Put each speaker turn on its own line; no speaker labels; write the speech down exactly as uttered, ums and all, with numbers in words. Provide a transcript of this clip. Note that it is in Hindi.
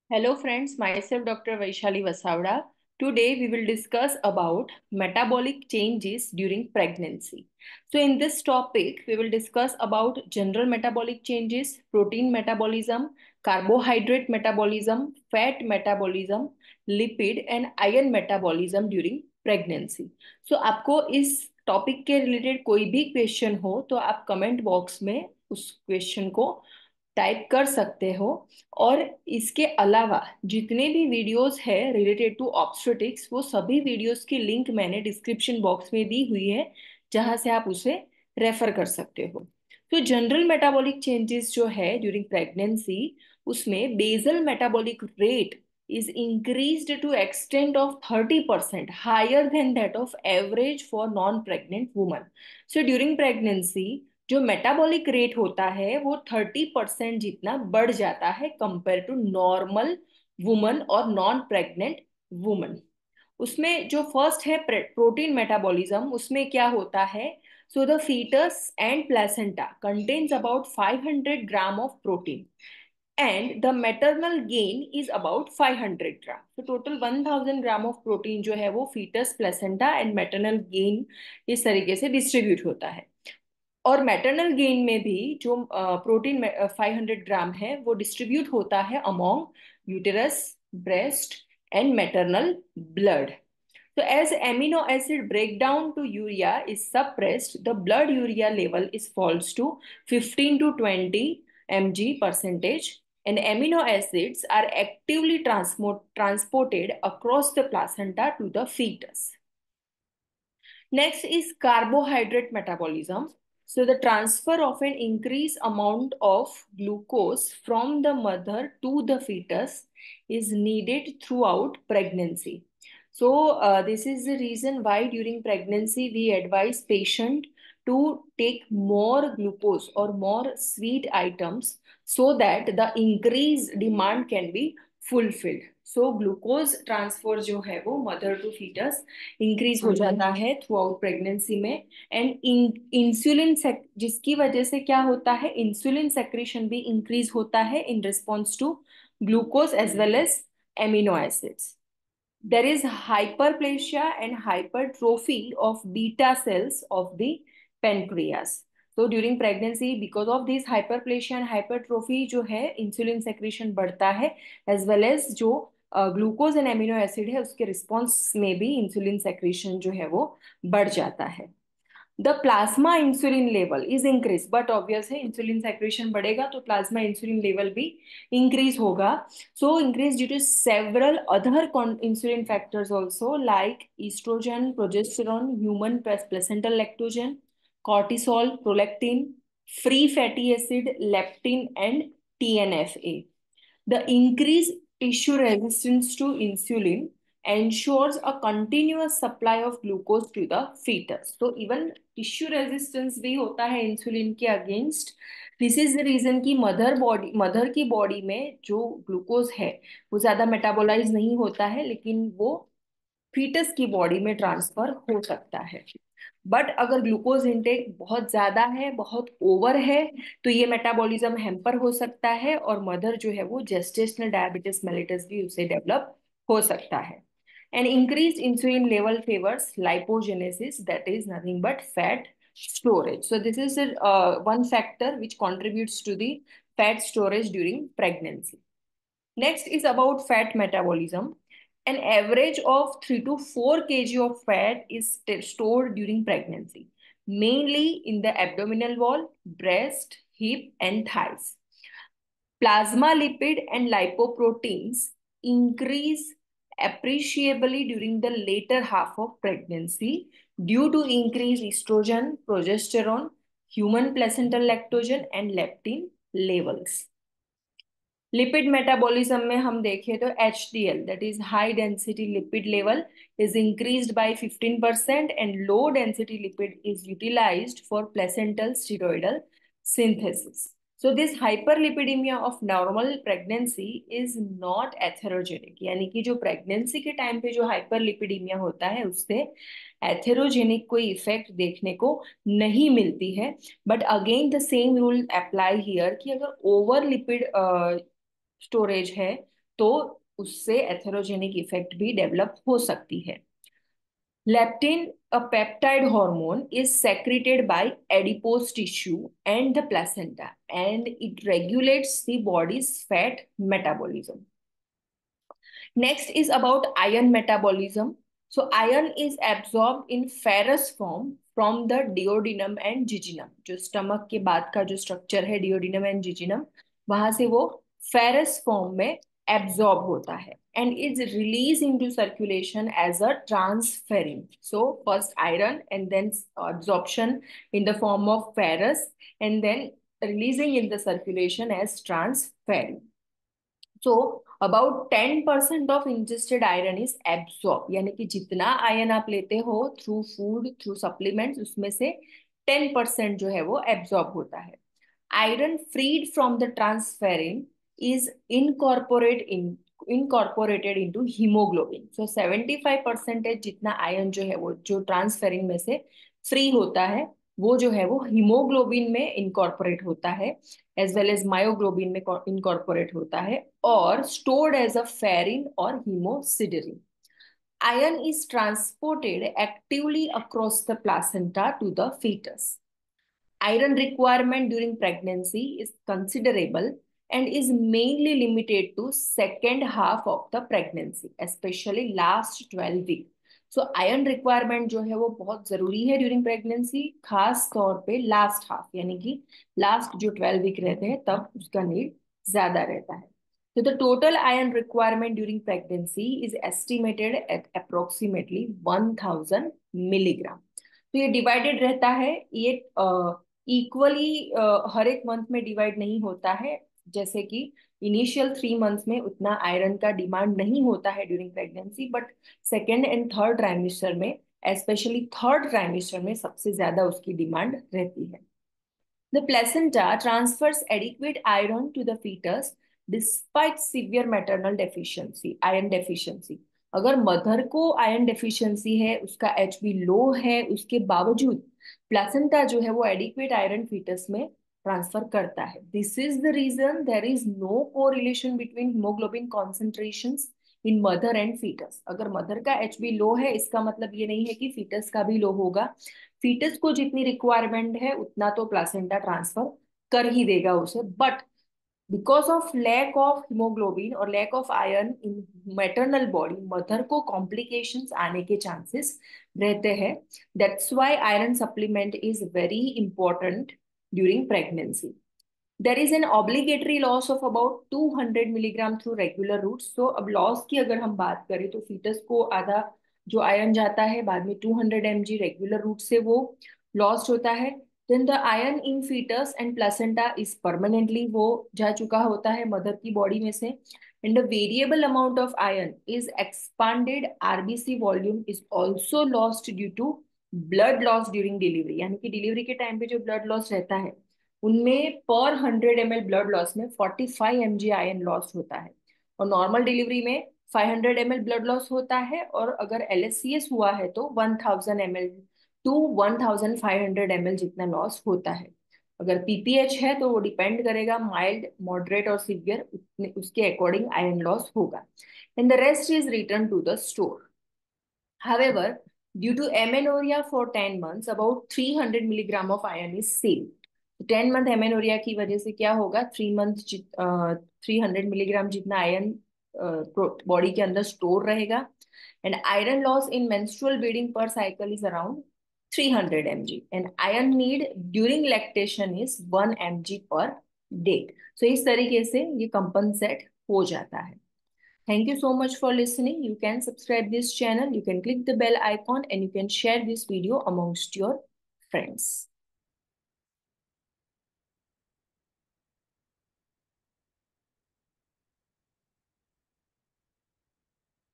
Hello friends, myself Doctor Vaishali Vasavada. Today we will discuss about metabolic changes during pregnancy. So in this topic we will discuss about general metabolic changes, protein metabolism, carbohydrate metabolism, fat metabolism, lipid and iron metabolism during pregnancy. So आपको इस टॉपिक के रिलेटेड कोई भी क्वेश्चन हो तो आप कमेंट बॉक्स में उस क्वेश्चन को टाइप कर सकते हो। और इसके अलावा जितने भी वीडियोस है रिलेटेड टू ऑब्स्टेट्रिक्स वो सभी वीडियोस की लिंक मैंने डिस्क्रिप्शन बॉक्स में दी हुई है, जहां से आप उसे रेफर कर सकते हो। तो जनरल मेटाबॉलिक चेंजेस जो है ड्यूरिंग प्रेगनेंसी, उसमें basal metabolic rate is increased to extent of thirty percent higher than that of average for non-pregnant women. So during pregnancy जो मेटाबॉलिक रेट होता है वो थर्टी परसेंट जितना बढ़ जाता है कंपेयर टू नॉर्मल वुमन और नॉन प्रेग्नेंट वुमन। उसमें जो फर्स्ट है प्रोटीन मेटाबॉलिज्म, उसमें क्या होता है? So the fetus and placenta contains about five hundred gram of protein and the maternal gain is about five hundred gram. तो total one thousand gram of protein जो है वो fetus, placenta and maternal gain इस तरीके से डिस्ट्रीब्यूट होता है। और मैटरनल गेन में भी जो प्रोटीन फाइव हंड्रेड ग्राम है वो डिस्ट्रीब्यूट होता है among uterus, breast and maternal blood. So as amino acid breakdown to urea is suppressed, the blood urea level is falls to fifteen to twenty mg percentage, and amino acids are actively transport, transported across the placenta to the fetus. Next is carbohydrate metabolism. So the transfer of an increased amount of glucose from the mother to the fetus is needed throughout pregnancy. So uh, this is the reason why during pregnancy we advise patient to take more glucose or more sweet items so that the increased demand can be fulfilled. So glucose transfer जो है वो mother to fetus इंक्रीज हो जाता है थ्रू आउट प्रेगनेंसी में। एंड इंसुलिन जिसकी वजह से क्या होता है, इंसुलिन सेक्रेशन भी इंक्रीज होता है in response to glucose as well as amino acids. There is hyperplasia and hypertrophy of beta cells of the pancreas. So during pregnancy, because of this hyperplasia and hypertrophy जो है इंसुलिन सेक्रेशन बढ़ता है, एज वेल एज जो ग्लूकोज एंड एमिनो एसिड है उसके रिस्पॉन्स में भी इंसुलिन सेक्रेशन जो है वो बढ़ जाता है। The plasma insulin level is increase, but obvious है इंसुलिन सेक्रेशन बढ़ेगा तो प्लाज्मा इंसुलिन लेवल भी इंक्रीज होगा। So increase due to several other insulin factors also like oestrogen, progesterone, human placental lactogen, cortisol, prolactin, free fatty acid, leptin and TNFA. The increased tissue resistance to insulin ensures a continuous supply of glucose to the fetus. So even tissue resistance भी होता है इंसुलिन के against. This is the reason कि मदर बॉडी मदर की बॉडी में जो ग्लूकोज है वो ज्यादा मेटाबोलाइज नहीं होता है, लेकिन वो फीटस की बॉडी में ट्रांसफर हो सकता है। बट अगर ग्लूकोज इंटेक बहुत ज्यादा है, बहुत ओवर है, तो ये मेटाबॉलिज्म हैम्पर हो सकता है और मदर जो है वो जेस्टेशनल डायबिटीज मेलिटस भी उसे डेवलप हो सकता है। And increase insulin level favours lipogenesis, that is nothing but fat storage. So this is uh, one factor which contributes to the fat storage during pregnancy. Next is about fat metabolism. An average of three to four kilograms of fat is stored during pregnancy, mainly in the abdominal wall, breast, hip, and thighs. Plasma lipid and lipoproteins increase appreciably during the later half of pregnancy due to increased estrogen, progesterone, human placental lactogen, and leptin levels. Lipid metabolism में हम देखें तो H D L, that is high density lipid level, is increased by fifteen percent and low density lipid is utilised for placental steroidal synthesis. So this hyperlipidaemia of normal pregnancy is not atherogenic, यानी कि जो प्रेगनेंसी के टाइम पे जो हाइपरलिपिडीमिया होता है उससे एथेरोजेनिक कोई इफेक्ट देखने को नहीं मिलती है। But again the same rule apply here कि अगर ओवर लिपिड स्टोरेज है तो उससे एथेरोजेनिक इफेक्ट भी डेवलप हो सकती है। Leptin, a peptide hormone, is secreted by adipose tissue and the placenta, and it regulates the body's fat metabolism. Next is about iron metabolism. So iron is absorbed in ferrous form from the duodenum and jejunum. जो स्टमक के बाद का जो स्ट्रक्चर है duodenum and jejunum, वहां से वो ferrous form में absorb होता है and is released into circulation as a transferrin. So first iron and then absorption in the form of ferrous and then releasing in the circulation as transferrin. So about ten percent of ingested iron is absorb, यानी कि जितना आयरन आप लेते हो थ्रू फूड थ्रू सप्लीमेंट्स उसमें से टेन परसेंट जो है वो एब्सॉर्ब होता है. Iron freed from the transferrin is incorporate in incorporated into haemoglobin. So seventy five percentage जितना आयरन जो है वो जो ट्रांसफेरिन में से फ्री होता है वो जो है वो हीमोग्लोबिन में इनकॉर्पोरेट होता है एज वेल एज मायोग्लोबिन में इनकॉर्पोरेट होता है और स्टोर्ड एज अ फेरिन और haemosiderin. Iron is transported actively across the placenta to the fetus. Iron requirement during pregnancy is considerable and is mainly limited to second half of the pregnancy, especially last twelve weeks. सो आयरन रिक्वायरमेंट जो है वो बहुत जरूरी है ड्यूरिंग प्रेगनेंसी, खास तौर पे लास्ट हाफ यानी कि लास्ट जो ट्वेल्व वीक रहते हैं तब उसका नीड ज्यादा रहता है. So the total iron requirement during pregnancy is estimated at approximately one thousand milligram. तो ये डिवाइडेड रहता है, ये इक्वली uh, हर एक मंथ में डिवाइड नहीं होता है. जैसे कि इनिशियल थ्री मंथ्स में उतना आयरन का डिमांड नहीं होता है during pregnancy, but second and third trimester में, स्पेशली थर्ड ट्राइमेस्टर में सबसे ज्यादा उसकी डिमांड रहती है. The placenta transfers adequate iron to the fetus despite severe maternal deficiency, iron deficiency. अगर मदर को आयरन डेफिशिएंसी है, उसका एच बी लो है, उसके बावजूद प्लेसेंटा जो है वो एडिक्वेट आयरन फीटस में ट्रांसफर करता है. This is the reason there is no correlation between haemoglobin concentrations in mother and fetus. अगर मदर का एच बी लो है इसका मतलब ये नहीं है कि फीटस का भी लो होगा. फीटस को जितनी रिक्वायरमेंट है उतना तो प्लासेंटा ट्रांसफर कर ही देगा उसे, but because of lack of haemoglobin और lack of iron in maternal body, mother को कॉम्प्लिकेशंस आने के चांसेस रहते हैं. That's why iron supplement is very important during pregnancy. There is an obligatory loss of about two hundred milligram through regular routes. So अब लॉस की अगर हम बात करें तो फीटस को आधा जो आयरन जाता है बाद में two hundred M G regular route से वो लॉस्ट होता है. Then the iron in foetus and placenta is permanently वो जा चुका होता है मदर की बॉडी में से. And the variable amount of iron is expanded RBC volume is also lost due to blood loss during delivery. यानी कि डिलीवरी के टाइम पे जो ब्लड लॉस रहता है उनमें पर hundred M L blood loss में forty five M G iron loss होता है और नॉर्मल डिलीवरी में five hundred M L blood loss होता है. और अगर एल एस सी एस हुआ है तो one thousand M L to one thousand five hundred M L जितना लॉस होता है. अगर पी पी एच है तो वो डिपेंड करेगा, माइल्ड मॉडरेट और सीवियर उसके अकॉर्डिंग आयरन लॉस होगा. And the rest is return to the store. However, due to amenorrhea for ten months, about three hundred milligram of iron is saved. Ten month amenorrhoea की वजह से क्या होगा, three month three hundred milligram जितना आयरन बॉडी के अंदर स्टोर रहेगा. And iron loss in menstrual bleeding per cycle is around three hundred M G and iron need during lactation is one M G per day. सो इस तरीके से ये कंपनसेट हो जाता है. Thank you so much for listening. You can subscribe this channel, you can click the bell icon and you can share this video amongst your friends.